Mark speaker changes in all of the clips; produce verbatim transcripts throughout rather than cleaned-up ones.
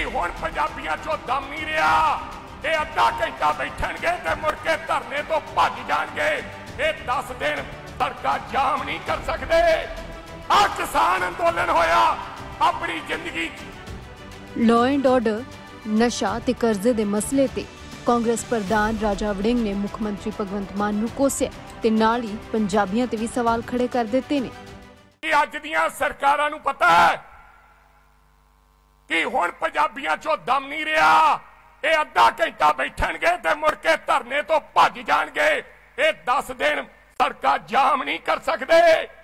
Speaker 1: हुण पंजाबियां चों दम नहीं रहा, ये अद्धा घंटा बैठणगे ते मुड़ के धरने तो भज जाणगे। ये दस दिन सड़कां जाम नहीं कर सकते। आ किसान अंदोलन होया अपनी जिंदगी।
Speaker 2: लॉ एंड ऑर्डर, नशा ते कर्जे दे मसले ते कांग्रेस प्रधान राजा वड़िंग ने मुख मंत्री भगवंत मान नूं कोसिया ते नाल ही पंजाबियां ते भी सवाल खड़े कर दिते ने।
Speaker 1: अज दियां सरकारां नूं पता है कि हुण पंजाबियां चों दम नहीं रहा, ये अद्धा घंटा बैठणगे ते मुड़ के धरने तो भज जाणगे। ये दस दिन सड़कां जाम नहीं कर सकते।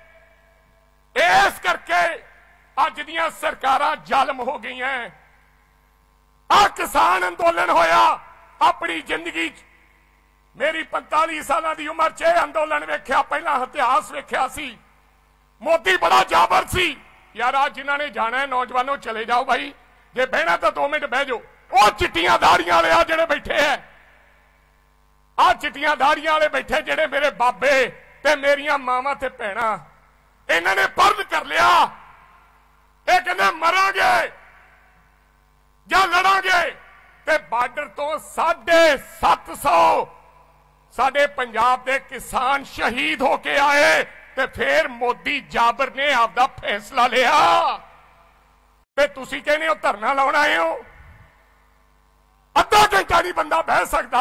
Speaker 1: इस करके अज दियां सरकारां जालम हो गई हैं। आ किसान अंदोलन होया अपनी जिंदगी। मेरी पैंताली साल की उम्र च अंदोलन वेख्या, पहला इतिहास वेख्या सी। मोदी बड़ा जाबर सी यार। आज जिन्हां ने जाना है नौजवानों चले जाओ भाई, जे बहना तो दो मिनट बह जाओ। वो चिट्टियां दाड़ियां वाले आ जेड़े बैठे है, आ चिट्टियां दाड़ियां वाले बैठे जेड़े मेरे बाबे ते मेरियां मावां ते भैणां, इन्हां ने पर्द कर लिया। ये कहंदे मरांगे जां लड़ांगे ते बार्डर तो साढ़े सत्त सौ साडे पंजाब दे किसान शहीद होके आए ते फिर मोदी जाबर ने आपदा फैसला लिया ते तुसी कहने हो धरना लाउण आए हो। अद्धा घंटा नहीं बंदा बह सकता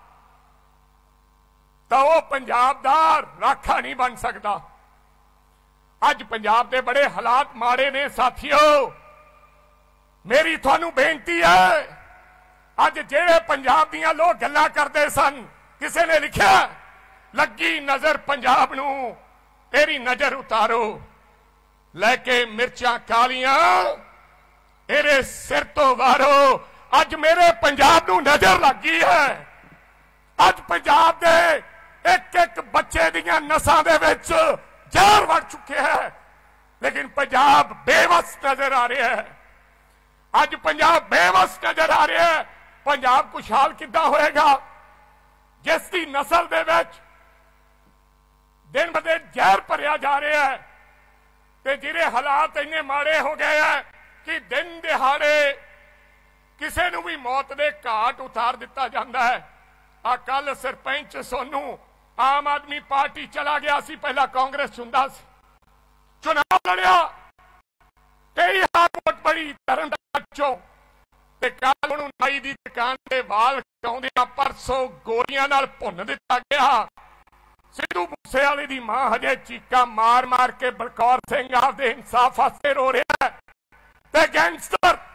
Speaker 1: तो वह पंजाब दा राखा नहीं बन सकता। अज पंजाब दे बड़े हालात माड़े ने साथियों। मेरी थानू बेनती है, अज जेड़े पंजाब दियां लोग गल्लां करदे सन, किसी ने लिखा लगी नजर पंजाब नू तेरी नजर उतारो, लैके मिर्चां कालियां तेरे सिर तो वारो। अज मेरे पंजाब नू नजर लग गई है। अज पंजाब दे एक एक बच्चे दियां नसां दे विच जहर वड़ चुके हैं, लेकिन पंजाब बेबस नजर आ रहा है। अज पंजाब बेबस नजर आ रहा है। पंजाब खुशहाल किद्दां होएगा जिसकी नस्ल दे विच दिन ब दिन जहर भरिया जा रहा है ते जिहड़े हालात इन्ने माड़े हो गए हैं कि दिन दिहाड़े किसी नूं भी मौत दे घाट उतार दिता जाता है। आ कल सरपंच सोनू आम आदमी पार्टी चला गया सी, पहला कांग्रेस चुनदा सी, चुनाव लड़िया, कई वोट बड़ी तरन चो ते कल उहनूं नाई दी दुकान ते वाल कटाउंदियां परसों गोलियां नाल भुन दिता गया। सिद्धू मूसेवाले दी मां हजे चीका मार मार के बलकौर सिंह आपदे इंसाफ वास्ते रो रहा है ते गैंगस्टर